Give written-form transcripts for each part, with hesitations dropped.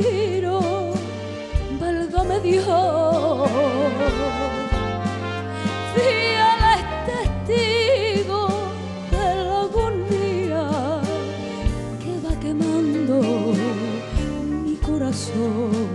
suspiro, válgame Dios, fieles testigos de la agonía que va quemando mi corazón.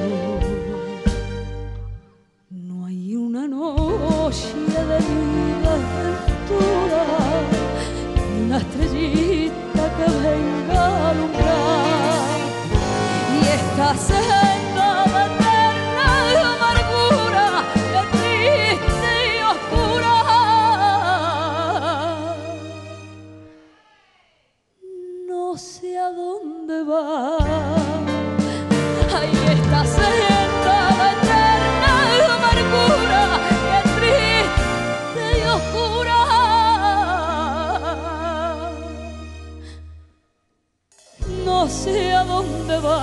No hay una noche de mi desventura, ni una estrellita que venga a alumbrar, y esta senda de eterna amargura, que triste y oscura, no sé a dónde va. Ay, esta senda de eterna amargura, que triste y oscura, no sé a dónde va.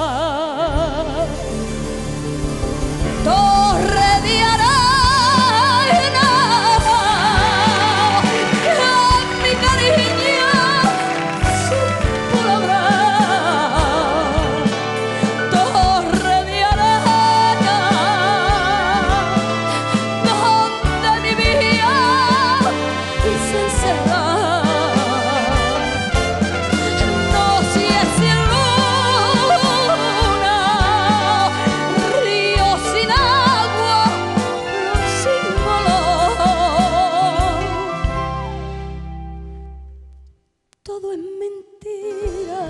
Torre de arena, con mi cariño supo labrar. Torre de arena, donde mi vida quise encerrar. No sé si luna, río sin agua, flor sin color. Todo es mentira,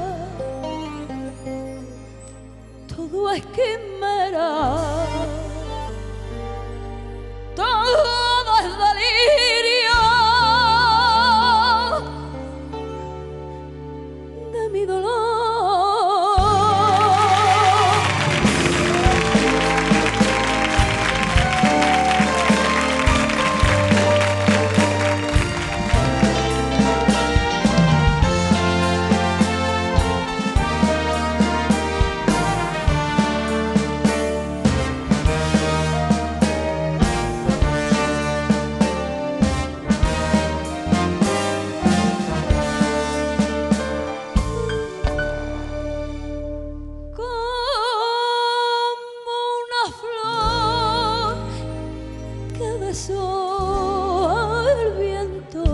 todo es quimera, todo es delirio de mi dolor. Como una flor que besó el viento,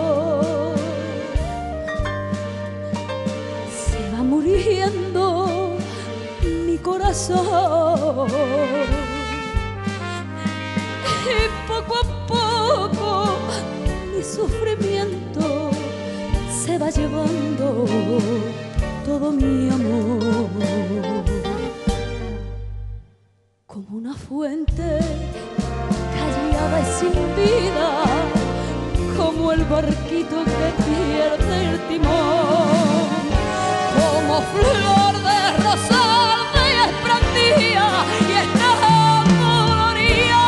se va muriendo mi corazón, y poco a poco mi sufrimiento se va llevando todo mi amor. Como una fuente callada y sin vida, como el barquito que pierde el timón, como flor de rosal desprendida y está dolorida.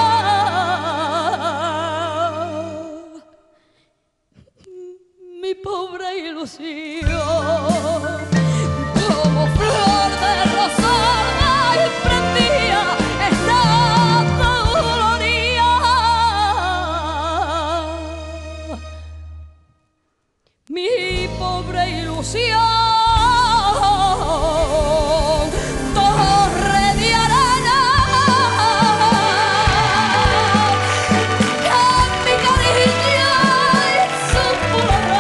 Mi pobre ilusión, como flor de rosal desprendida, está dolorida. Mi pobre ilusión. Torre de arena, con mi cariño supo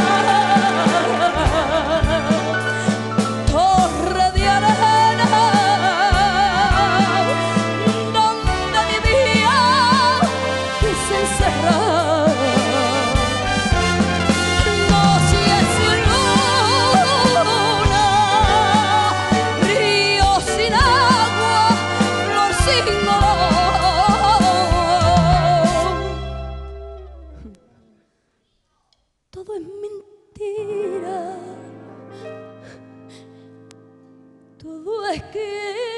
labrar. Torre de arena, donde mi vida quise encerrar. No sé si luna, río sin agua, flor sin olor. Todo es mentira, todo es que